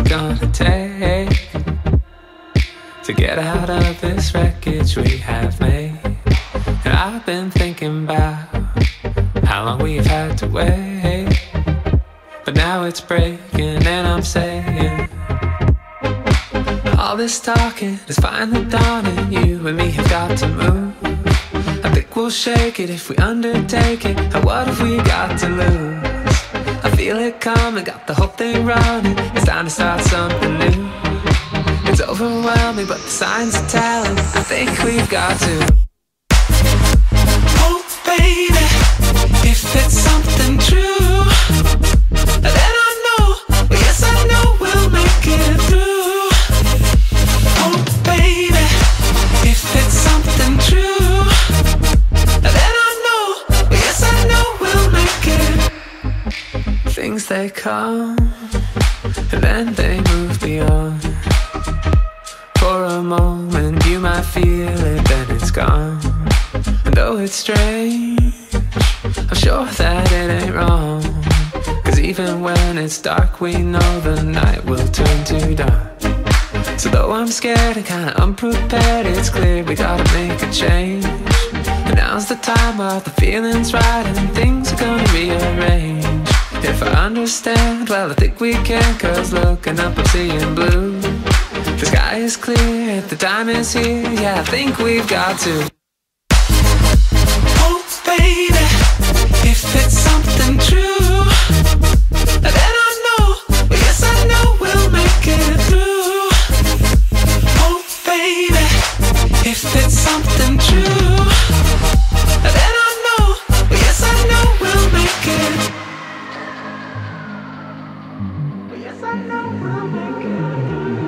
gonna take to get out of this wreckage we have made. And I've been thinking about how long we've had to wait, but now it's breaking and I'm saying all this talking is finally dawning. You and me have got to move. I think we'll shake it if we undertake it. And what have we got to lose? I feel it coming, got the whole thing running. It's time to start something new. It's overwhelming, but the signs are telling. I think we've got to. Oh baby, if it's something true, then I know, well, yes I know we'll make it through. Oh baby, if it's something true, then I know, well, yes I know we'll make it. Things they come, and then they move beyond. For a moment you might feel it, then it's gone. And though it's strange, I'm sure that it ain't wrong. Cause even when it's dark, we know the night will turn to dawn. So though I'm scared and kinda unprepared, it's clear we gotta make a change. And now's the time while the feeling's right and things are gonna rearrange. If I understand, well I think we can, cause looking up I'm seeing blue. The sky is clear, the time is here, yeah I think we've got to. Oh baby, if it's something true, then I know, well yes I know we'll make it through. Oh baby, if it's something true, then I know, well yes I know we'll make it. Well yes I know we'll make it.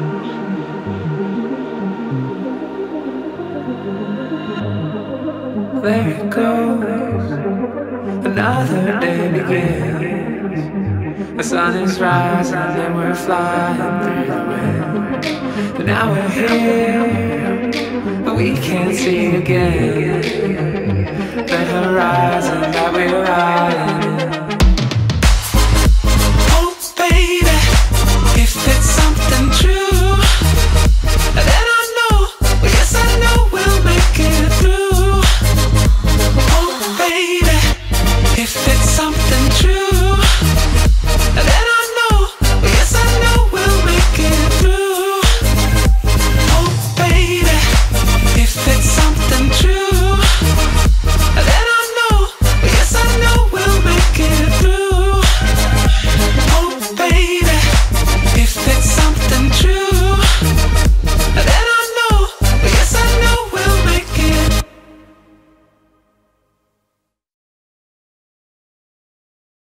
There it goes, another day begins. The sun is rising and we're flying through the wind. And now we're here, but we can't see again the horizon that we're riding in.